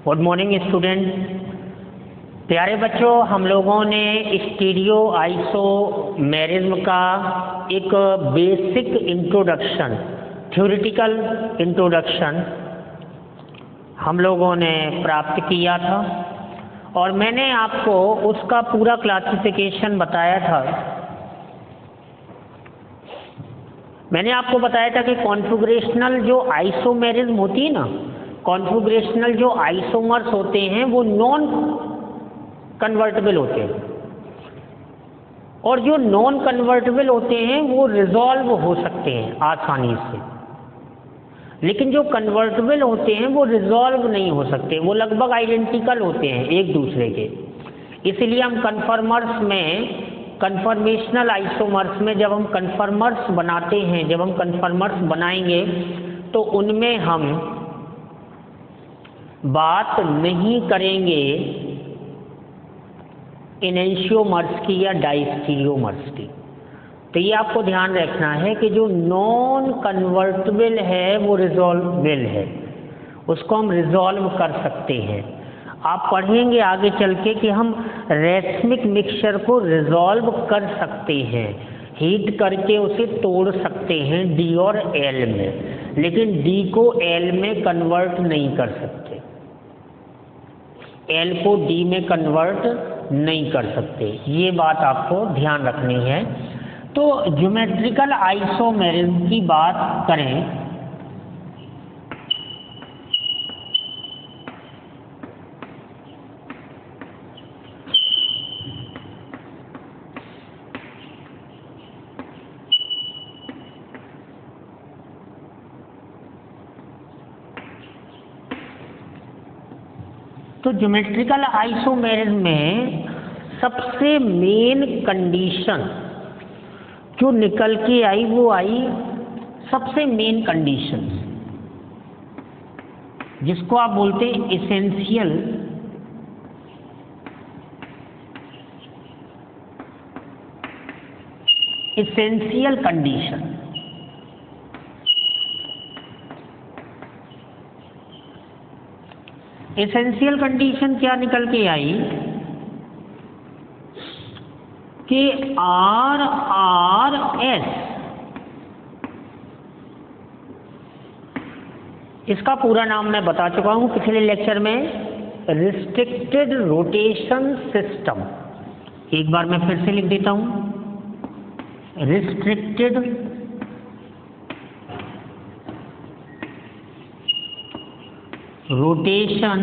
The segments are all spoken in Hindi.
Good morning student. प्यारे बच्चों, हम लोगों ने स्टीरियो आइसोमेरिज्म का एक बेसिक इंट्रोडक्शन, थ्योरेटिकल इंट्रोडक्शन हम लोगों ने प्राप्त किया था और मैंने आपको उसका पूरा क्लासिफिकेशन बताया था। मैंने आपको बताया था कि कॉन्फ़िगरेशनल जो आइसोमेरिज्म होती है ना, कॉन्फ़िगरेशनल जो आइसोमर्स होते हैं वो नॉन कन्वर्टेबल होते हैं और जो नॉन कन्वर्टेबल होते हैं वो रिजॉल्व हो सकते हैं आसानी से, लेकिन जो कन्वर्टेबल होते हैं वो रिजॉल्व नहीं हो सकते, वो लगभग आइडेंटिकल होते हैं एक दूसरे के। इसलिए हम कन्फर्मर्स में, कन्फर्मेशनल आइसोमर्स में जब हम कन्फर्मर्स बनाते हैं, जब हम कन्फर्मर्स बनाएंगे तो उनमें हम बात नहीं करेंगे इनेंशियोमर्स की या डायस्टीरियोमर्स की। तो ये आपको ध्यान रखना है कि जो नॉन कन्वर्टेबल है वो रिजॉल्वेबल है, उसको हम रिजॉल्व कर सकते हैं। आप पढ़ेंगे आगे चल के कि हम रेसमिक मिक्सचर को रिजॉल्व कर सकते हैं, हीट करके उसे तोड़ सकते हैं डी और एल में, लेकिन डी को एल में कन्वर्ट नहीं कर सकते, एल को डी में कन्वर्ट नहीं कर सकते। ये बात आपको ध्यान रखनी है। तो ज्योमेट्रिकल आइसोमेरिज्म की बात करें तो ज्योमेट्रिकल आइसोमेरिज्म में सबसे मेन कंडीशन जो निकल के आई वो आई, सबसे मेन कंडीशन जिसको आप बोलते हैं इसेंशियल कंडीशन। एसेंशियल कंडीशन क्या निकल के आई कि आर आर एस, इसका पूरा नाम मैं बता चुका हूं पिछले लेक्चर में, रिस्ट्रिक्टेड रोटेशन सिस्टम। एक बार मैं फिर से लिख देता हूं, restricted rotation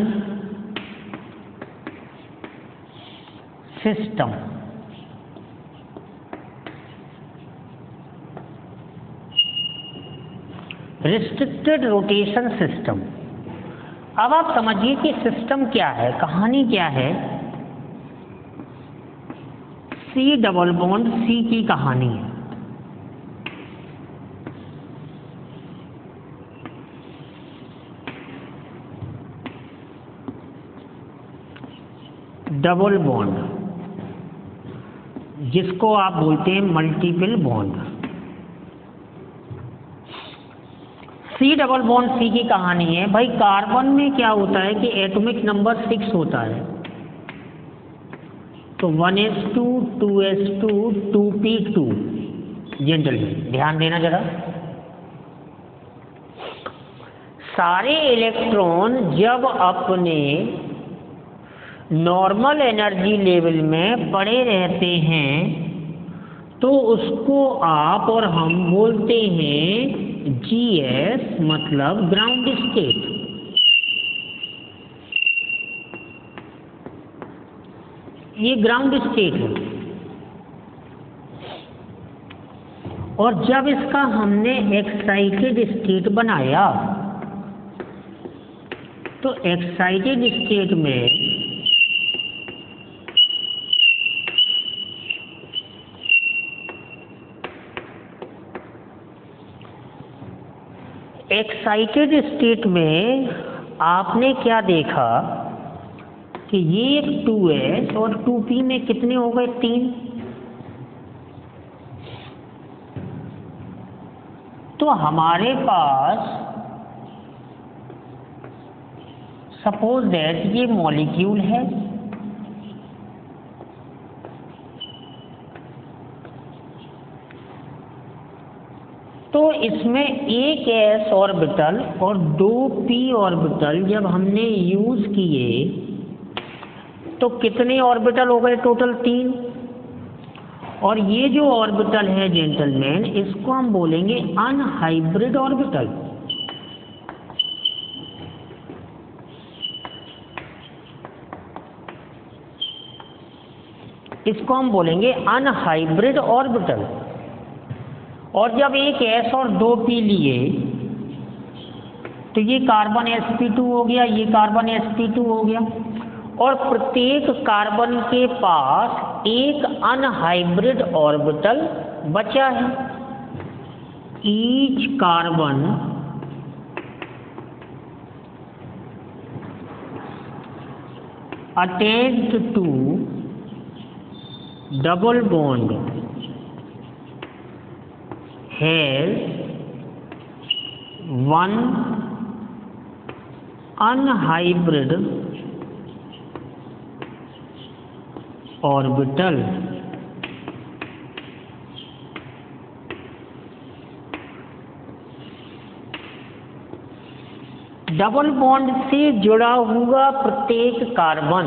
system. Restricted rotation system. अब आप समझिए कि सिस्टम क्या है, कहानी क्या है। सी डबल बॉन्ड सी की कहानी है। डबल बॉन्ड जिसको आप बोलते हैं multiple bond. C double bond C की कहानी है। भाई कार्बन में क्या होता है कि एटॉमिक नंबर 6 होता है, तो 1s2 2s2 2p2। जेंटलमैन ध्यान देना जरा, सारे इलेक्ट्रॉन जब अपने नॉर्मल एनर्जी लेवल में पड़े रहते हैं तो उसको आप और हम बोलते हैं GS, मतलब ग्राउंड स्टेट। ये ग्राउंड स्टेट है। और जब इसका हमने एक्साइटेड स्टेट बनाया तो एक्साइटेड स्टेट में एक्साइटेड स्टेट में आपने क्या देखा कि ये 2s और 2p में कितने हो गए, 3। तो हमारे पास सपोज दैट ये मॉलिक्यूल है, तो इसमें एक s ऑर्बिटल और 2 p ऑर्बिटल जब हमने यूज किए तो कितने ऑर्बिटल हो गए? टोटल 3। और ये जो ऑर्बिटल है जेंटलमैन, इसको हम बोलेंगे अनहाइब्रिड ऑर्बिटल। इसको हम बोलेंगे अनहाइब्रिड ऑर्बिटल। और जब एक s और 2 p लिए तो ये कार्बन sp2 हो गया, ये कार्बन sp2 हो गया, और प्रत्येक कार्बन के पास एक अनहाइब्रिड ऑर्बिटल बचा है। Each carbon attached to double bond has one unhybrid orbital। Double bond से जुड़ा हुआ प्रत्येक कार्बन,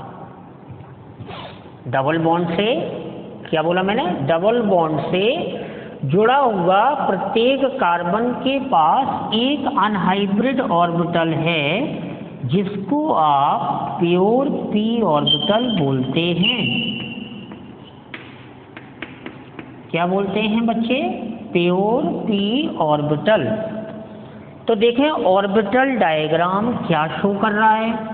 डबल बॉन्ड से, क्या बोला मैंने? डबल बॉन्ड से जुड़ा हुआ प्रत्येक कार्बन के पास एक अनहाइब्रिड ऑर्बिटल है, जिसको आप प्योर p ऑर्बिटल बोलते हैं। क्या बोलते हैं बच्चे? Pure p orbital. तो देखें ऑर्बिटल डायग्राम क्या शो कर रहा है।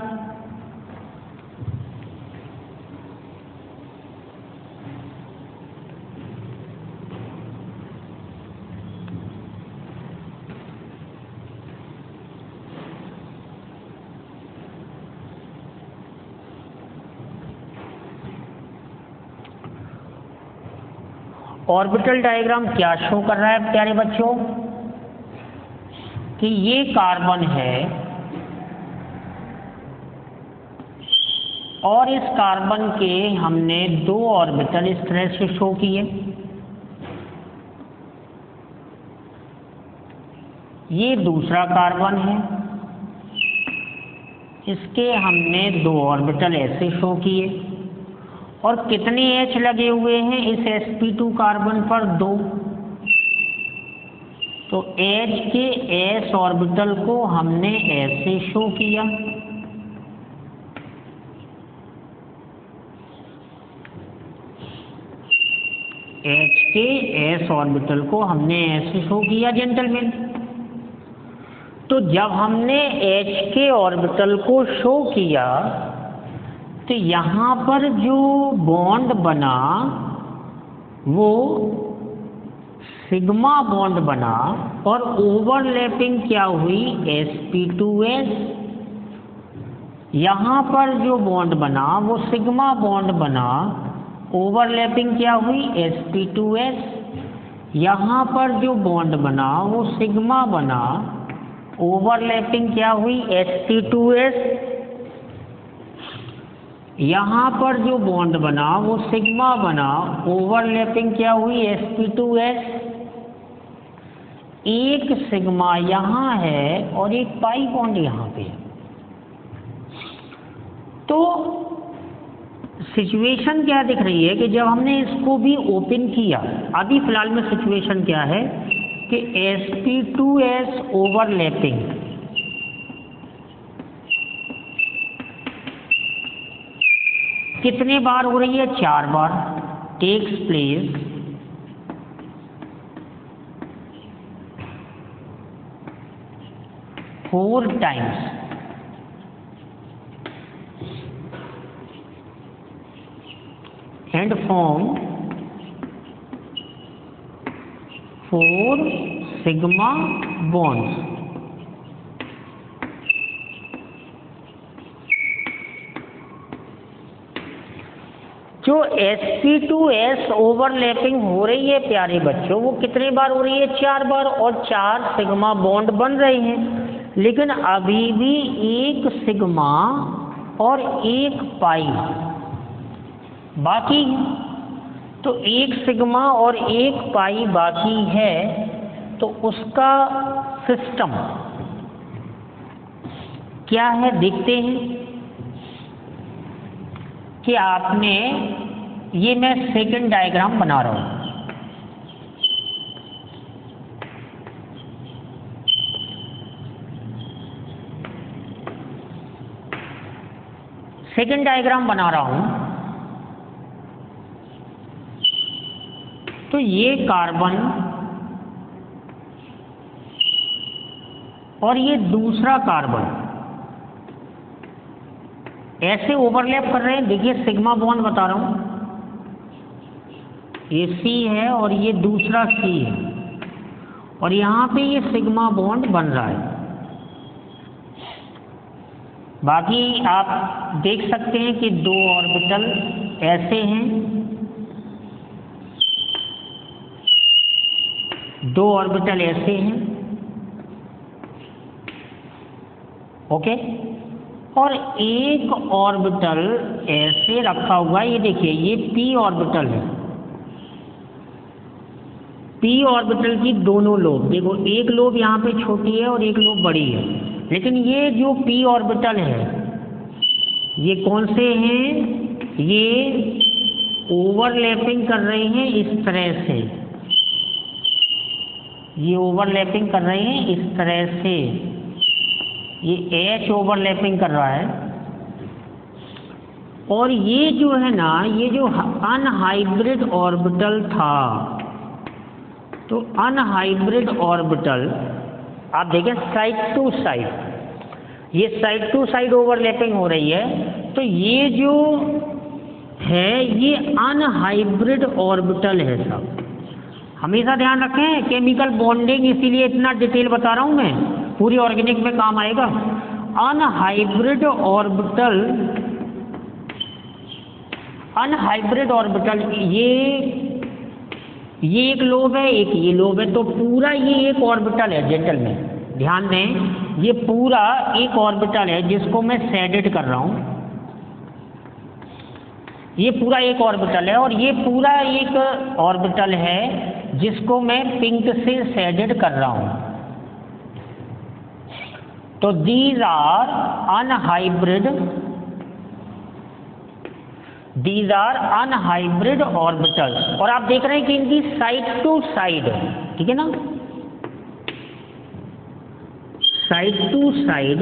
ऑर्बिटल डायग्राम क्या शो कर रहा है प्यारे बच्चों? कि ये कार्बन है और इस कार्बन के हमने 2 ऑर्बिटल इस तरह से शो किए। ये दूसरा कार्बन है, इसके हमने 2 ऑर्बिटल ऐसे शो किए। और कितने H लगे हुए हैं इस sp2 कार्बन पर? 2। तो H के s ऑर्बिटल को हमने ऐसे शो किया। H के s ऑर्बिटल को हमने ऐसे शो किया जेंटलमैन। तो जब हमने H के ऑर्बिटल को शो किया तो यहाँ पर जो बॉन्ड बना वो सिग्मा बॉन्ड बना, और ओवरलैपिंग क्या हुई? sp2s। यहाँ पर जो बॉन्ड बना वो सिग्मा बॉन्ड बना, ओवरलैपिंग क्या हुई? sp2s। यहाँ पर जो बॉन्ड बना वो सिग्मा बना, ओवरलैपिंग क्या हुई? sp2s। यहाँ पर जो बॉन्ड बना वो सिग्मा बना, ओवरलैपिंग क्या हुई? sp2s। एक सिग्मा यहाँ है और एक पाई बॉन्ड यहाँ पे है। तो सिचुएशन क्या दिख रही है कि जब हमने इसको भी ओपन किया, अभी फिलहाल में सिचुएशन क्या है कि sp2s ओवरलैपिंग कितने बार हो रही है? 4 बार। Takes place 4 times। and form 4 sigma bonds। जो sp2s ओवरलैपिंग हो रही है प्यारे बच्चों, वो कितने बार हो रही है? 4 बार, और 4 सिग्मा बॉन्ड बन रहे हैं। लेकिन अभी भी एक सिग्मा और एक पाई बाकी है। तो एक सिग्मा और एक पाई बाकी है, तो उसका सिस्टम क्या है देखते हैं कि आपने, ये मैं सेकंड डायग्राम बना रहा हूं। सेकंड डायग्राम बना रहा हूं। तो ये कार्बन और ये दूसरा कार्बन ऐसे ओवरलैप कर रहे हैं। देखिए सिग्मा बॉन्ड बता रहा हूं, ये सी है और ये दूसरा सी है, और यहां पे ये सिग्मा बॉन्ड बन रहा है। बाकी आप देख सकते हैं कि दो ऑर्बिटल ऐसे हैं, दो ऑर्बिटल ऐसे हैं, ओके, और एक ऑर्बिटल ऐसे रखा हुआ है। ये देखिए ये पी ऑर्बिटल है। पी ऑर्बिटल की दोनों लोब देखो, एक लोब यहाँ पे छोटी है और एक लोब बड़ी है, लेकिन ये जो पी ऑर्बिटल है ये कौन से हैं? ये ओवरलैपिंग कर रहे हैं इस तरह से, ये ओवरलैपिंग कर रहे हैं इस तरह से, ये H ओवरलैपिंग कर रहा है। और ये जो है ना, ये जो अनहाइब्रिड ऑर्बिटल था, तो अनहाइब्रिड ऑर्बिटल आप देखें साइड टू साइड, ये साइड टू साइड ओवरलैपिंग हो रही है। तो ये जो है ये अनहाइब्रिड ऑर्बिटल है सब। हमेशा ध्यान रखें केमिकल बॉन्डिंग, इसीलिए इतना डिटेल बता रहा हूं मैं, पूरी ऑर्गेनिक में काम आएगा। अनहाइब्रिड ऑर्बिटल, अनहाइब्रिड ऑर्बिटल ये एक लोब है, एक ये लोब है, तो पूरा ये एक ऑर्बिटल है। जेंटलमैन ध्यान दें, ये पूरा एक ऑर्बिटल है जिसको मैं शेडेड कर रहा हूं। ये पूरा एक ऑर्बिटल है और ये पूरा एक ऑर्बिटल है जिसको मैं पिंक से शेडेड कर रहा हूं। तो these are unhybrid, these are unhybrid orbitals. और आप देख रहे हैं कि इनकी साइड टू साइड, ठीक है ना, side to side,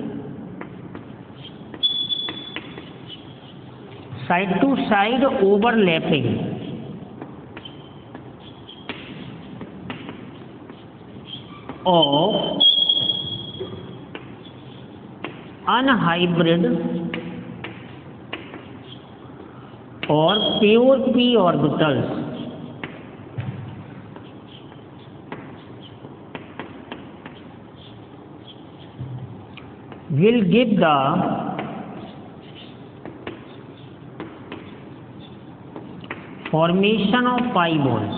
side to side overlapping of unhybrid और pure p orbitals will give the formation of pi bonds.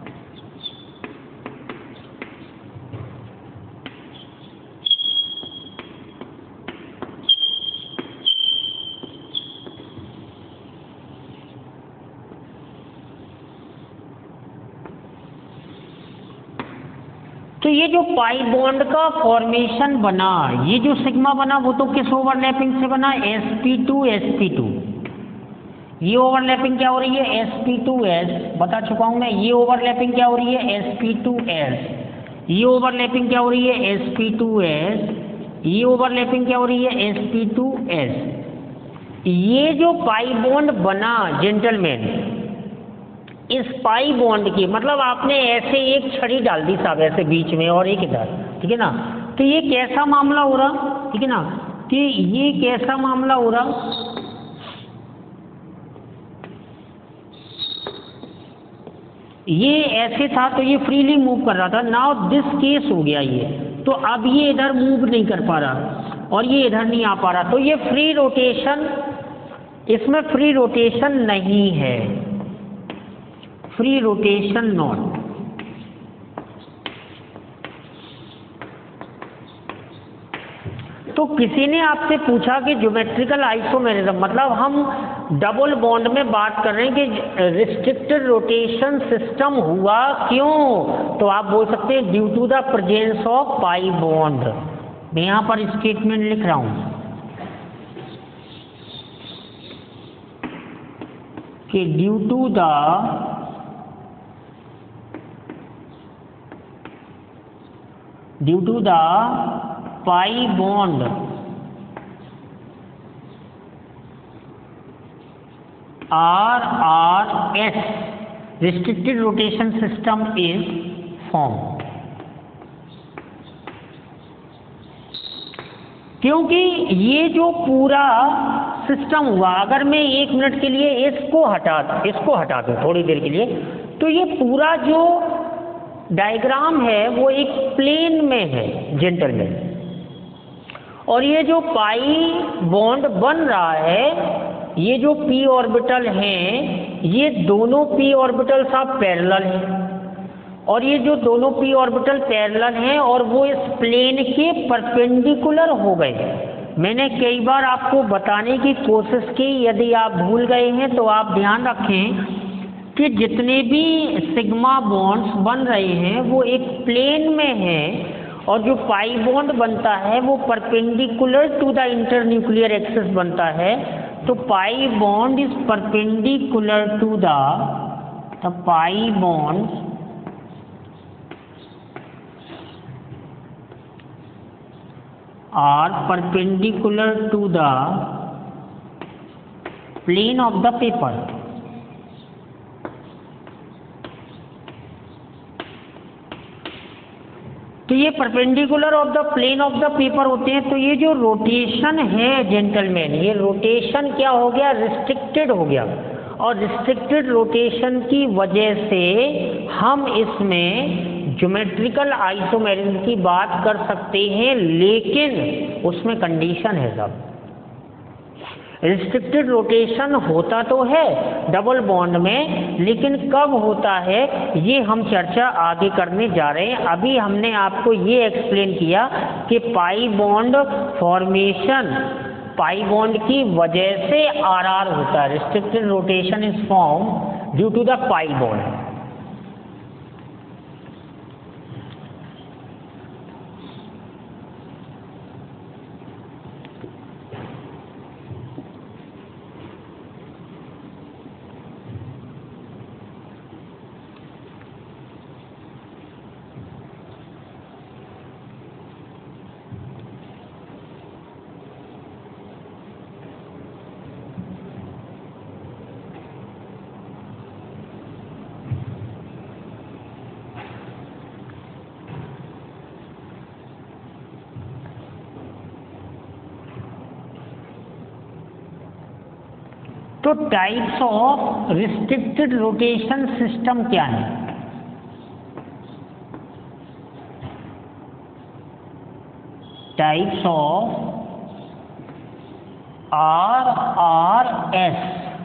तो ये जो पाई बॉन्ड का फॉर्मेशन बना, ये जो सिग्मा बना वो तो किस ओवरलैपिंग से बना? sp2 sp2। ये ओवरलैपिंग क्या हो रही है? sp2s, बता चुका हूं मैं। ये ओवरलैपिंग क्या हो रही है? sp2s। ये ओवरलैपिंग क्या हो रही है? sp2s। ये ओवरलैपिंग क्या हो रही है? sp2s। ये जो पाई बॉन्ड बना जेंटलमैन, इस पाई बॉन्ड की मतलब आपने ऐसे एक छड़ी डाल दी साहब, ऐसे बीच में और एक इधर, ठीक है ना। तो ये कैसा मामला हो रहा, ठीक है ना, कि ये कैसा मामला हो रहा, ये ऐसे था तो ये फ्रीली मूव कर रहा था। नाउ दिस केस हो गया ये, तो अब ये इधर मूव नहीं कर पा रहा और ये इधर नहीं आ पा रहा, तो ये फ्री रोटेशन, इसमें फ्री रोटेशन नहीं है, फ्री रोटेशन नॉट। किसी ने आपसे पूछा कि ज्योमेट्रिकल आइसोमेरिज्म मतलब हम डबल बॉन्ड में बात कर रहे हैं कि रिस्ट्रिक्टेड रोटेशन सिस्टम हुआ क्यों, तो आप बोल सकते हैं due to the presence of pi bond. मैं यहाँ पर स्टेटमेंट लिख रहा हूँ कि due to the pi bond RRS restricted rotation system is formed। क्योंकि ये जो पूरा सिस्टम हुआ, अगर मैं 1 मिनट के लिए इसको हटा दूं थोड़ी देर के लिए, तो ये पूरा जो डायग्राम है वो एक प्लेन में है जेंटलमैन, और ये जो पाई बॉन्ड बन रहा है, ये जो p ऑर्बिटल हैं, ये दोनों p ऑर्बिटल्स आप पैरेलल हैं, और ये जो दोनों p ऑर्बिटल पैरेलल हैं और वो इस प्लेन के परपेंडिकुलर हो गए। मैंने कई बार आपको बताने की कोशिश की, यदि आप भूल गए हैं तो आप ध्यान रखें कि जितने भी सिग्मा बॉन्ड्स बन रहे हैं वो एक प्लेन में हैं, और जो पाई बॉन्ड बनता है वो perpendicular to the internuclear axis बनता है। तो pi bond is perpendicular to the pi bond are perpendicular to the plane of the paper. तो ये perpendicular of the plane of the paper होते हैं। तो ये जो रोटेशन है जेंटलमैन, ये रोटेशन क्या हो गया, रिस्ट्रिक्टेड हो गया, और रिस्ट्रिक्टेड रोटेशन की वजह से हम इसमें ज्योमेट्रिकल आइसोमेरिज्म की बात कर सकते हैं, लेकिन उसमें कंडीशन है साहब। रिस्ट्रिक्टेड रोटेशन होता तो है डबल बॉन्ड में, लेकिन कब होता है ये हम चर्चा आगे करने जा रहे हैं। अभी हमने आपको ये एक्सप्लेन किया कि pi bond formation, pi bond की वजह से RR होता है, restricted rotation is form due to the pi bond. तो types of restricted rotation system क्या है? Types of RRS।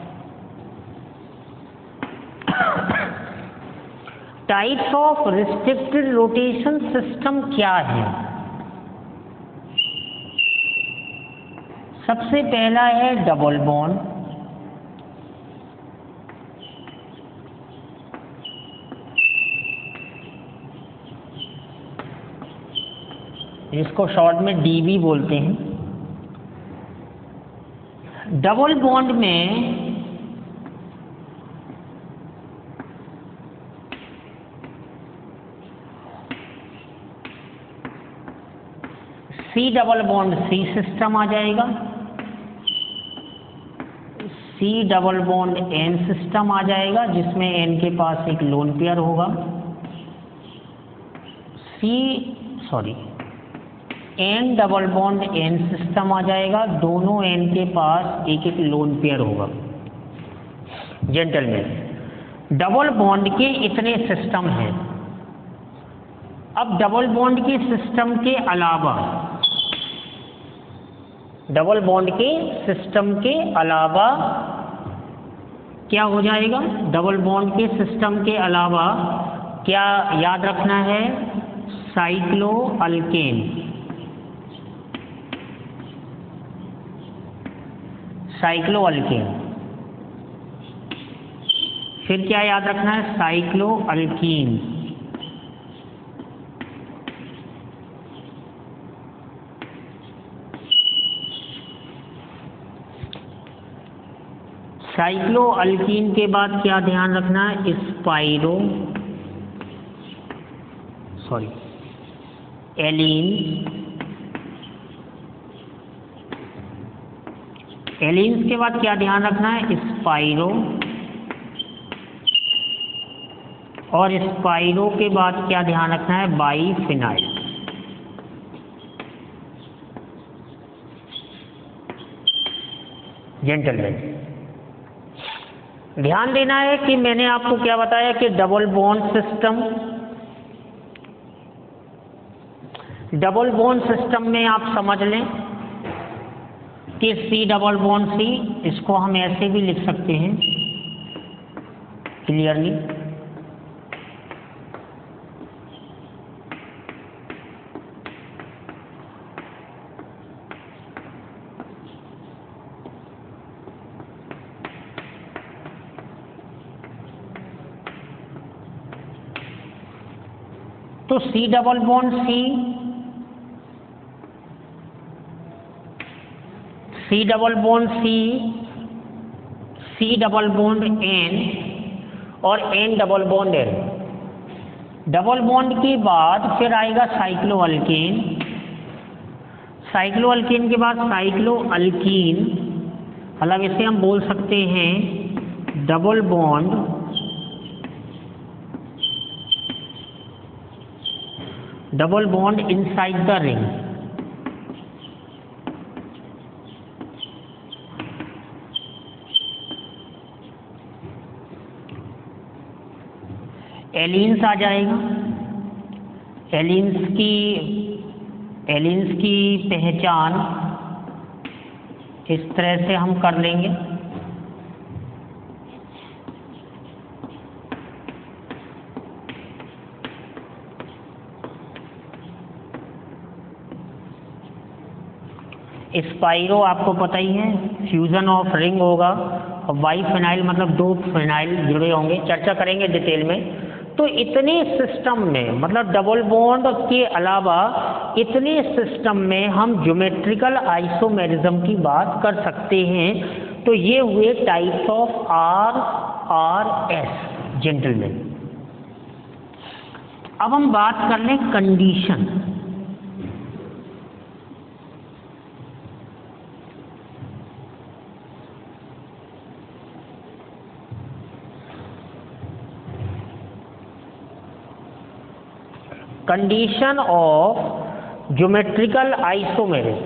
Types of restricted rotation system क्या है? सबसे पहला है डबल बॉन्ड। इसको शॉर्ट में DB बोलते हैं। डबल बॉन्ड में C double bond C system आ जाएगा, C double bond N system आ जाएगा, जिसमें N के पास एक लोन पेयर होगा, N double bond N system आ जाएगा, दोनों N के पास एक एक लोन पेयर होगा। जेंटलमैन, डबल बॉन्ड के इतने सिस्टम हैं। अब डबल बॉन्ड के सिस्टम के अलावा, डबल बॉन्ड के सिस्टम के अलावा क्या हो जाएगा? डबल बॉन्ड के सिस्टम के अलावा क्या याद रखना है? Cycloalkane. साइक्लोअल्केन। फिर क्या याद रखना है? साइक्लोअल्कीन। साइक्लोअल्कीन के बाद क्या ध्यान रखना है? एलीन। एलीन्स के बाद क्या ध्यान रखना है? स्पाइरो। और स्पाइरो के बाद क्या ध्यान रखना है? बाईफिनाइल। जेंटलमैन, ध्यान देना है कि मैंने आपको क्या बताया कि डबल बॉन्ड सिस्टम में आप समझ लें कि C डबल बॉन्ड C, इसको हम ऐसे भी लिख सकते हैं क्लियरली। तो C double bond C double bond C double bond N और N double bond N। Double bond के बाद फिर आएगा साइक्लोअल्केन। साइक्लोअल्केन के बाद साइक्लोअल्कीन, मतलब इसे हम बोल सकते हैं double bond inside the ring. Allenes आ जाएगा। एलीन्स की पहचान इस तरह से हम कर लेंगे। स्पाइरो आपको पता ही है, फ्यूजन ऑफ रिंग होगा, और बाईफिनाइल मतलब 2 फिनाइल जुड़े होंगे, चर्चा करेंगे डिटेल में। तो इतने सिस्टम में, मतलब डबल बॉन्ड के अलावा इतने सिस्टम में हम ज्योमेट्रिकल आइसोमेरिज्म की बात कर सकते हैं। तो ये हुए टाइप्स ऑफ RRS जेंटलमैन। अब हम बात कर लें condition. Condition of geometrical isomerism.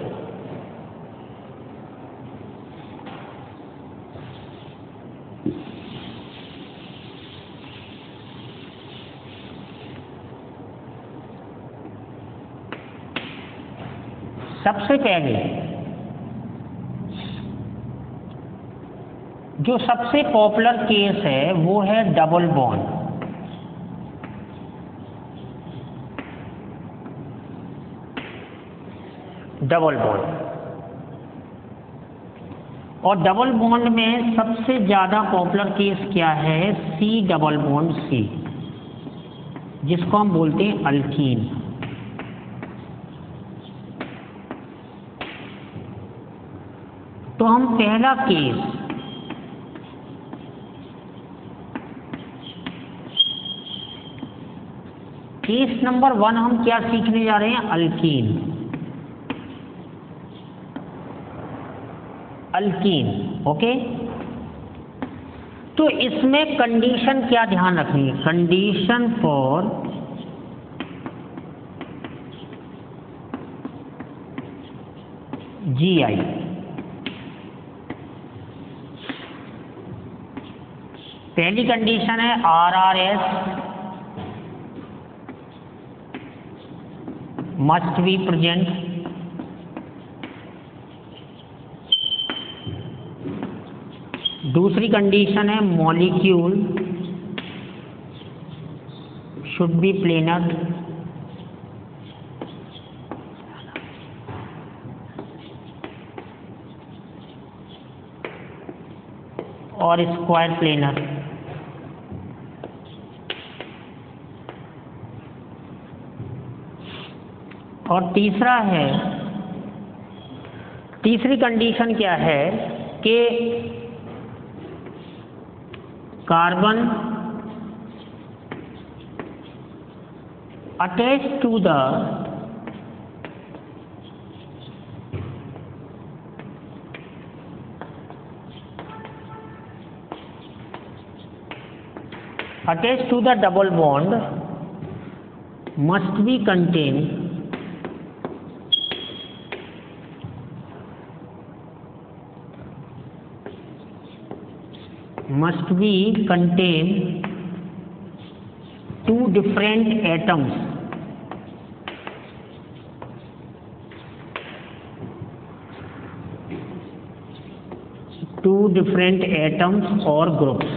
सबसे पहले जो सबसे पॉपुलर केस है वो है डबल बॉन्ड। और डबल बॉन्ड में सबसे ज्यादा पॉपुलर केस क्या है? C डबल बॉन्ड C, जिसको हम बोलते हैं अल्कीन। तो हम पहला केस नंबर 1 हम क्या सीखने जा रहे हैं? अल्कीन। ओके, तो इसमें कंडीशन क्या ध्यान रखनी है? Condition for GI। पहली कंडीशन है RRS मस्ट बी प्रेजेंट। दूसरी कंडीशन है मॉलिक्यूल शुड बी प्लेनर। और स्क्वायर प्लेनर। और तीसरी कंडीशन क्या है कि carbon attached to the double bond must be contain two different atoms or groups।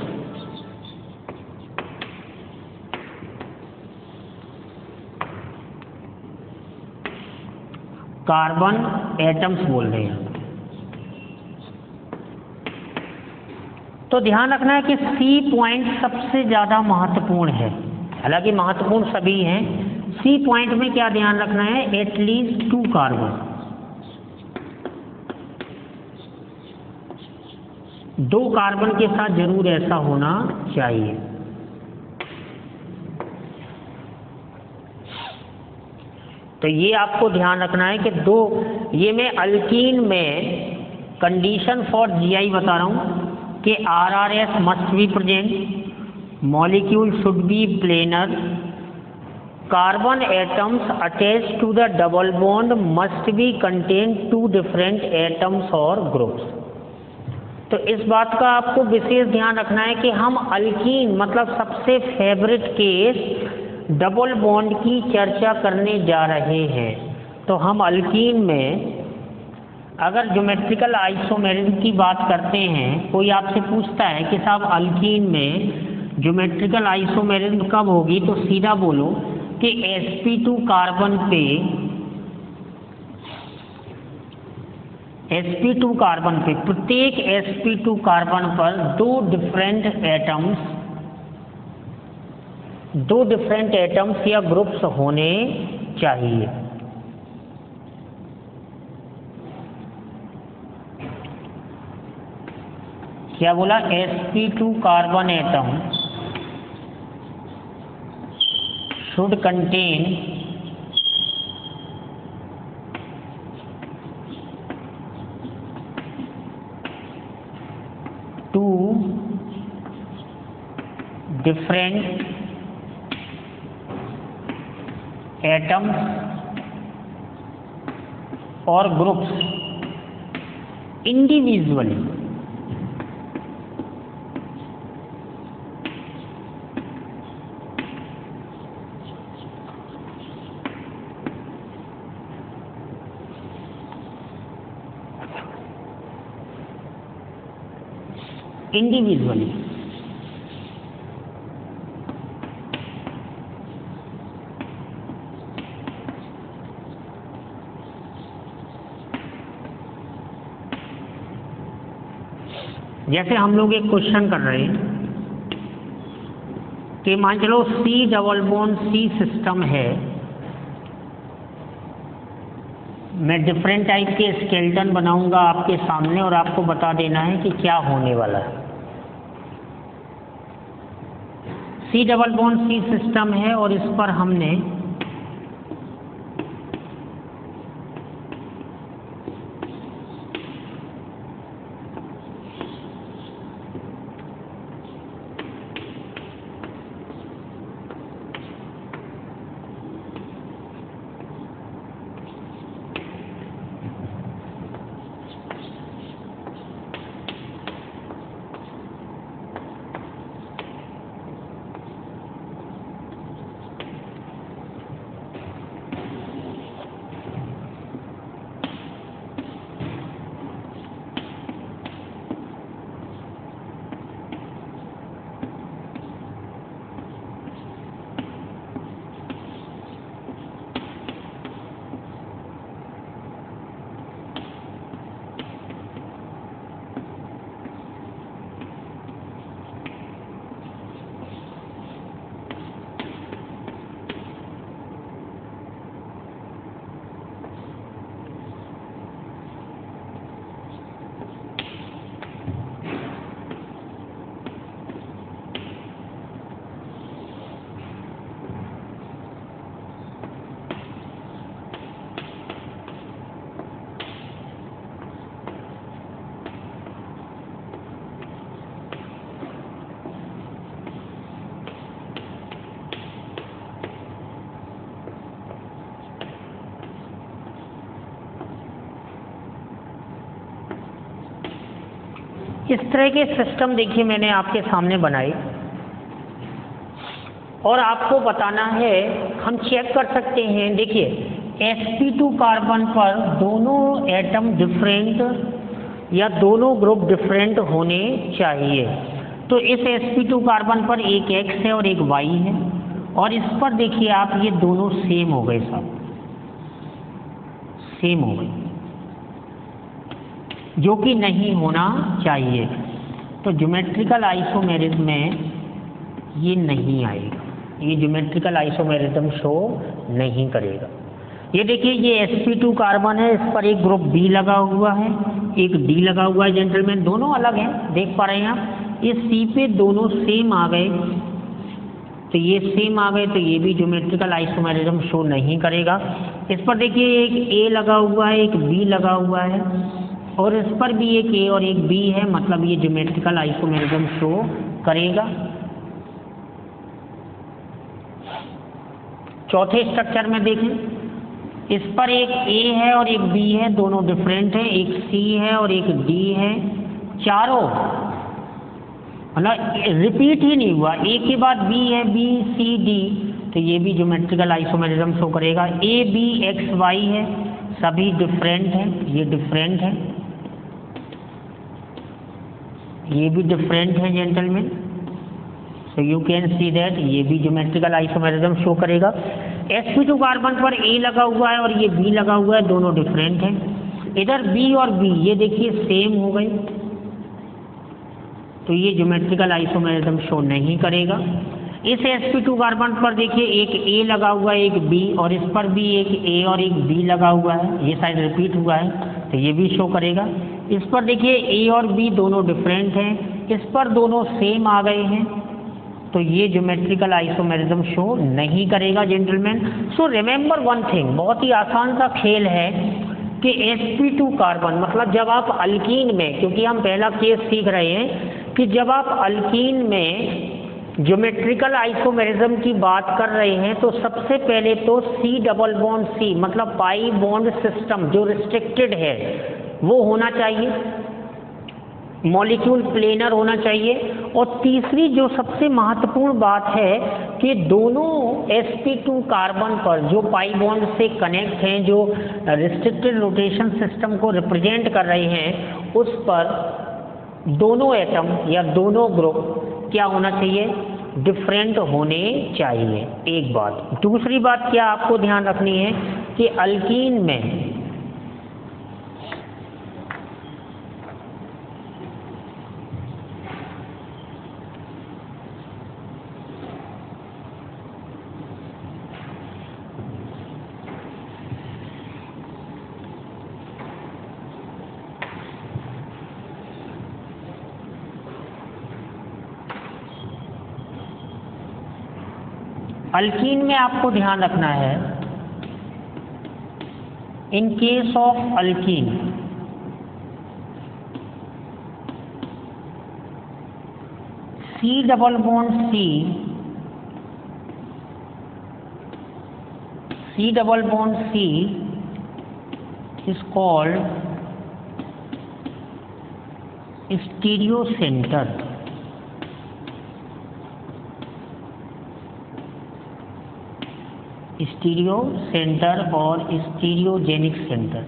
Carbon atoms बोल रहे हैं। तो ध्यान रखना है कि सी पॉइंट सबसे ज्यादा महत्वपूर्ण है, हालांकि महत्वपूर्ण सभी हैं। सी पॉइंट में क्या ध्यान रखना है, एटलीस्ट 2 कार्बन, 2 कार्बन के साथ जरूर ऐसा होना चाहिए। तो ये आपको ध्यान रखना है कि 2, ये मैं अल्कीन में कंडीशन फॉर जीआई बता रहा हूं कि RRS must be present, molecule should be planar, carbon atoms attached to the double bond must be contain 2 different atoms और ग्रुप्स। तो इस बात का आपको विशेष ध्यान रखना है कि हम अल्कीन मतलब सबसे फेवरेट केस डबल बॉन्ड की चर्चा करने जा रहे हैं। तो हम अल्कीन में अगर ज्योमेट्रिकल आइसोमेरिज्म की बात करते हैं, कोई आपसे पूछता है कि साहब अल्कीन में ज्योमेट्रिकल आइसोमेरिज्म कब होगी, तो सीधा बोलो कि sp2 कार्बन पे प्रत्येक sp2 कार्बन पर 2 डिफरेंट एटम्स या ग्रुप्स होने चाहिए। क्या बोला, sp2 carbon atom should contain two different atoms और ग्रुप्स इंडिविजुअली। जैसे हम लोग एक क्वेश्चन कर रहे हैं कि मान चलो C double bond C system है, मैं डिफरेंट टाइप के स्केलेटन बनाऊंगा आपके सामने और आपको बता देना है कि क्या होने वाला है। C double bond C system है और इस पर हमने इस तरह के सिस्टम देखिए मैंने आपके सामने बनाए और आपको बताना है, हम चेक कर सकते हैं। देखिए sp2 कार्बन पर दोनों एटम डिफरेंट या दोनों ग्रुप डिफरेंट होने चाहिए। तो इस sp2 कार्बन पर एक x है और एक y है, और इस पर देखिए आप ये दोनों सेम हो गए, सब सेम हो गए, जो कि नहीं होना चाहिए। तो ज्योमेट्रिकल आइसोमेरिज्म में ये नहीं आएगा, ये ज्योमेट्रिकल आइसोमेरिज्म शो नहीं करेगा। ये देखिए ये sp2 कार्बन है, इस पर एक ग्रुप B लगा हुआ है, एक D लगा हुआ है जेंटलमैन, दोनों अलग हैं, देख पा रहे हैं आप। इस C पे दोनों सेम आ गए, तो ये सेम आ गए, तो ये भी ज्योमेट्रिकल आइसोमेरिज्म शो नहीं करेगा। इस पर देखिए एक A लगा हुआ है, एक B लगा हुआ है, और इस पर भी एक A और एक B है, मतलब ये ज्योमेट्रिकल आइसोमेरिज्म शो करेगा। चौथे स्ट्रक्चर में देखें, इस पर एक A है और एक B है, दोनों डिफरेंट हैं, एक C है और एक D है, चारों मतलब रिपीट ही नहीं हुआ, A के बाद B है, B C D, तो ये भी ज्योमेट्रिकल आइसोमेरिज्म शो करेगा। A B X Y है, सभी डिफरेंट हैं, ये डिफरेंट है, ये भी डिफरेंट है gentleman, so you can see that ये भी ज्योमेट्रिकल आइसोमेरिज्म शो करेगा। sp2 कार्बन पर A लगा हुआ है और ये B लगा हुआ है, दोनों डिफरेंट हैं। इधर B और B ये देखिए सेम हो गए, तो ये ज्योमेट्रिकल आइसोमेरिज्म शो नहीं करेगा। इस sp2 कार्बन पर देखिए एक A लगा हुआ है, एक B, और इस पर भी एक A और एक B लगा हुआ है, ये शायद रिपीट हुआ है, तो ये भी शो करेगा। इस पर देखिए A और B दोनों डिफरेंट हैं, इस पर दोनों सेम आ गए हैं, तो ये ज्योमेट्रिकल आइसोमेरिज्म शो नहीं करेगा gentleman. So remember one thing, बहुत ही आसान सा खेल है कि sp2 कार्बन मतलब जब आप अल्कीन में, क्योंकि हम पहला केस सीख रहे हैं कि जब आप अल्कीन में ज्योमेट्रिकल आइसोमेरिज्म की बात कर रहे हैं, तो सबसे पहले तो C डबल बॉन्ड C मतलब पाई बॉन्ड सिस्टम जो रिस्ट्रिक्टेड है वो होना चाहिए, मॉलिक्यूल प्लेनर होना चाहिए, और तीसरी जो सबसे महत्वपूर्ण बात है कि दोनों sp2 कार्बन पर जो पाई बॉन्ड से कनेक्ट हैं, जो रिस्ट्रिक्टेड रोटेशन सिस्टम को रिप्रेजेंट कर रहे हैं, उस पर दोनों एटम या दोनों ग्रुप क्या होना चाहिए, डिफरेंट होने चाहिए, एक बात। दूसरी बात क्या आपको ध्यान रखनी है कि अल्कीन में आपको ध्यान रखना है, in case of alkene C double bond C is called stereo centre. Stereo centre और स्टीरियोजेनिक सेंटर।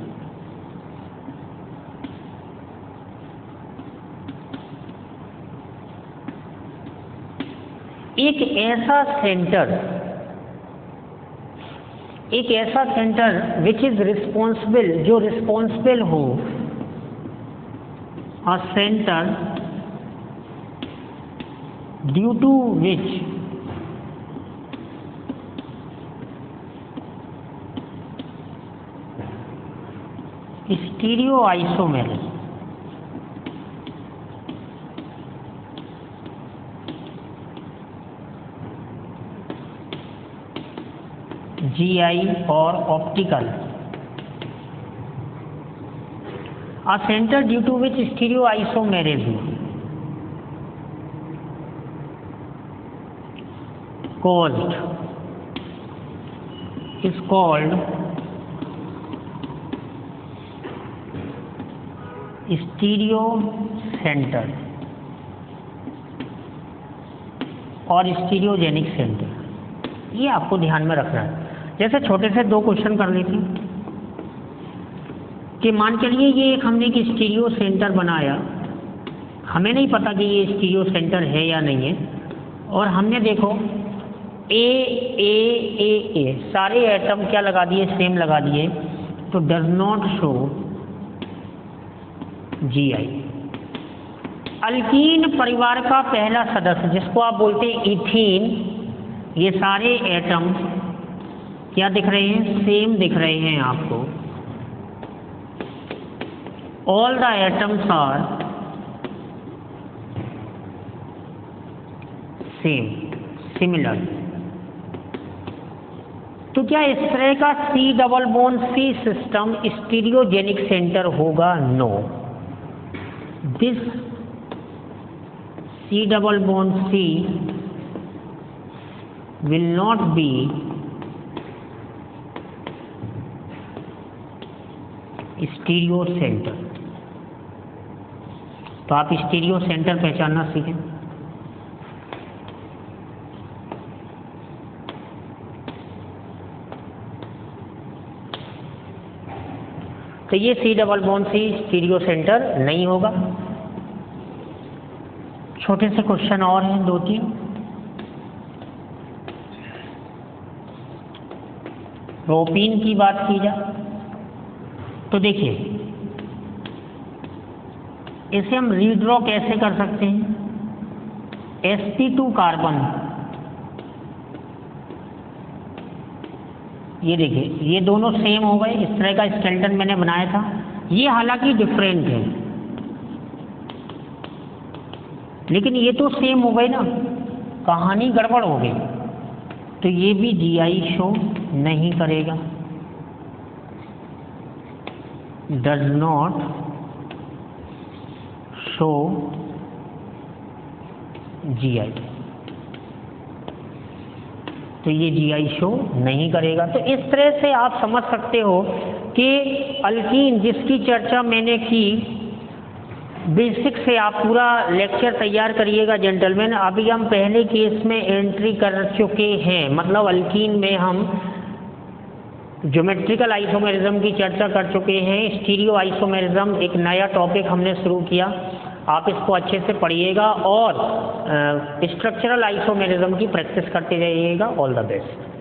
एक ऐसा सेंटर विच इज रिस्पॉन्सिबल, जो रिस्पॉन्सिबल हो, a centre due to which stereoisomerism GI और optical, a center due to which stereoisomerism caused is called stereocentric centre और स्टीरियोजेनिक सेंटर, ये आपको ध्यान में रखना है। जैसे छोटे से दो क्वेश्चन कर लेते हैं कि मान चलिए ये एक हमने एक स्टीरियो सेंटर बनाया, हमें नहीं पता कि ये स्टीरियो सेंटर है या नहीं है, और हमने देखो ए सारे एटम क्या लगा दिए, सेम लगा दिए, तो डज नॉट शो GI। अल्कीन परिवार का पहला सदस्य जिसको आप बोलते हैं इथीन, ये सारे एटम क्या दिख रहे हैं, सेम दिख रहे हैं आपको। All the atoms are same, similar. तो क्या इस तरह का C double bond C system stereogenic centre होगा? No, this C double bond C will not be stereo centre. तो आप स्टीरियो सेंटर पहचानना सीखें। तो ये C double bond C stereo centre नहीं होगा। छोटे से क्वेश्चन और हैं दो तीन। प्रोपीन की बात की जाए तो देखिए इसे हम रीड्रॉ कैसे कर सकते हैं। sp2 कार्बन, ये देखिए ये दोनों सेम हो गए, इस तरह का स्केलेटन मैंने बनाया था, ये हालांकि डिफरेंट है लेकिन ये तो सेम हो गए ना, कहानी गड़बड़ हो गई। तो ये भी GI शो नहीं करेगा, डज नॉट शो GI। तो ये GI शो नहीं करेगा। तो इस तरह से आप समझ सकते हो कि अल्कीन जिसकी चर्चा मैंने की, बेसिक से आप पूरा लेक्चर तैयार करिएगा जेंटलमैन। अभी हम पहले केस में एंट्री कर चुके हैं, मतलब अल्कीन में हम ज्योमेट्रिकल आइसोमेरिज्म की चर्चा कर चुके हैं। स्टीरियो आइसोमेरिज्म एक नया टॉपिक हमने शुरू किया, आप इसको अच्छे से पढ़िएगा और स्ट्रक्चरल आइसोमेरिज्म की प्रैक्टिस करते जाइएगा। All the best.